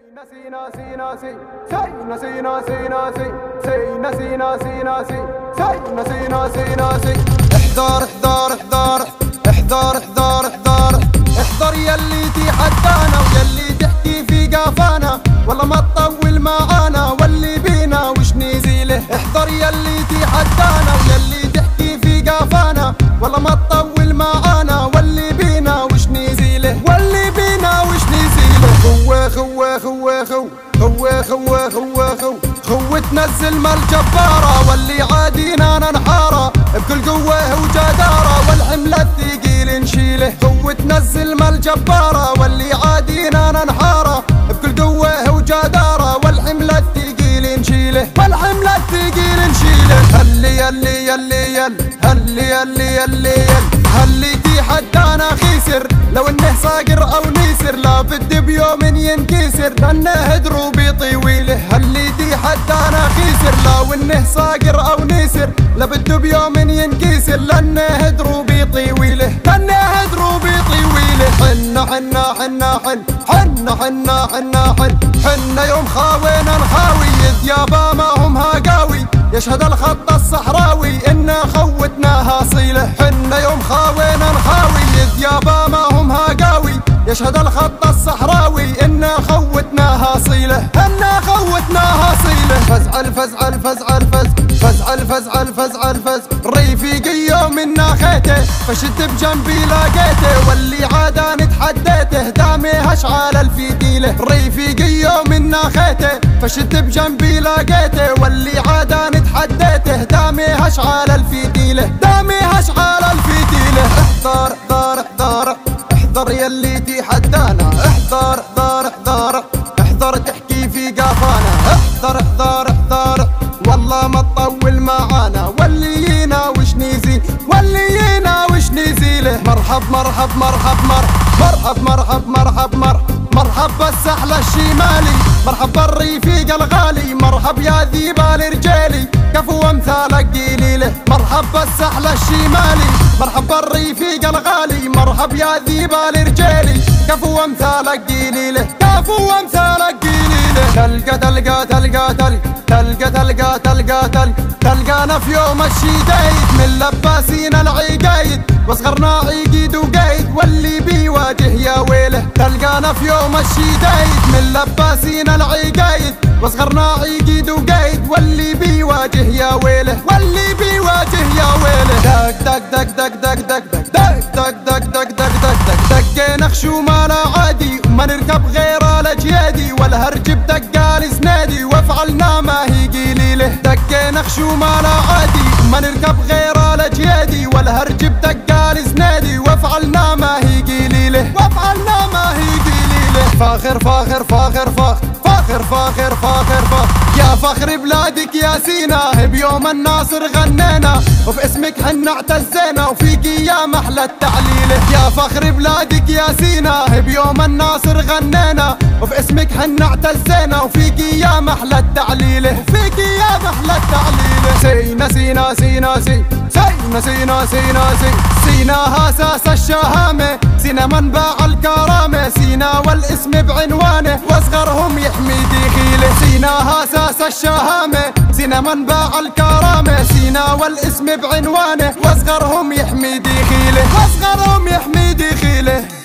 سينا سينا سي سينا سينا سينا سي سينا سينا سينا سي سينا سينا سينا سي احذر احذر احذر احذر احذر احذر احذر يلي تحدانا ويلي تحكي في قافانا والله ما تطول معانا واللي بينا وش نزيله. احذر يلي تحدانا ويلي تحكي في قافانا والله ما تطول معانا واللي بينا وش نزيله واللي بينا وش نزيله. خو تنزل ما الجبارة واللي عادينا ننحارة بكل قوة وجدارة والحمل الثقيل نشيله. خو تنزل ما الجبارة واللي عادينا ننحارة بكل قوة وجدارة والحمل الثقيل نشيله والحمل الثقيل نشيله. هلي يلي يلي يل هلي يلي يلي يل هلي تحدانا خيسر لو انه صاقر او نيسر لا بد بيوم ينكسر لانه دروبي طويله. هلي تحدانا خيسر لو انه صاقر او نيسر لا بد بيوم ينكسر لانه دروبي طويله لانه دروبي طويله. حنا حنا حنا حن حنا حنا حنا حن حنا يوم خاوينا نخاوي ذيابا ما هم هاقاوي يشهد الخط الصحراوي إن خوتناها صيله. حنا يوم خاوينا نخاوي ذيابا ما هم هاقاوي يشهد الخط الصحراوي إن خوتناها صيله إن خوتناها صيله. فزعل فزعل فزعل فزعل فزعل فزعل فز ريفيقي يوم إنا خيته فشد بجنبي لاقيته واللي عادا نتحديته دامي اشعال الفتيله. ريفيقي يوم إنا خيته فشد بجنبي لاقيته واللي عادا نتحديته دامي اشعال الفتيله دامي اشعال الفتيله. احذر احذر احذر احذر يلي تحدانا احذر احذر احذر احذر تحكي في قافانا احذر احذر احذر والله ما تطول معانا واللي ينا وش نزيل واللي ينا وش نزيله. مرحب مرحب مرحب مرحب مرحب مرحب مرحب مرحب بالسحل الشمالي مرحب بالريفيق الغالي مرحب يا ذيب الرجالي كفو امثالك قليله. مرحب بالسحل الشمالي مرحب بالريفيق الغالي مرحب يا ذيب الرجالي كفو امثالك قليله كفو امثالك قليله. تلقى تلقى تلقى تلقى تلقى تلقى تلقى تلقانا في يوم الشدايد من لباسين العقايد واصغرنا عقيد وقايد واللي بيواجه يا ويله. تلقانا في يوم الشدايد من لباسين العقايد واصغرنا عقيد وقايد واللي بيواجه يا ويله واللي بيواجه يا ويله. دق دق دق دق دق دق دق دق دق دق دق دق دقينا خشومه لا عادي وما نركب غير الاجيادي والهرج بدقال سنادي وافعلنا ما هي قليله. دقينا خشومه لا عادي وما نركب غير الاجيادي والهرج بدقال سنادي وافعلنا ما هي قليله وافعلنا ما هي قليله. فاخر فاخر فاخر فاخر فاخر فاخر فاخر فاخر يا فخر بلادك يا سينا بيوم الناصر غنينا وفي اسمك حنا اعتزينا وفيك يا محلى التعليله. يا فخر بلادك يا سينا بيوم الناصر غنينا وفي اسمك حنا اعتزينا وفيك يا محلى التعليله وفيك يا محلى التعليله. سينا سينا سينا سي سينا سينا سينا سي سينا اساس الشهامه سينا منبع الكرامه سينا والاسم بعنوانه واصغرهم يحمي دخيله. سينا اساس الشهامه سينا منبع الكرامه سينا والاسم بعنوانه واصغرهم يحمي دخيله واصغرهم يحمي دخيله.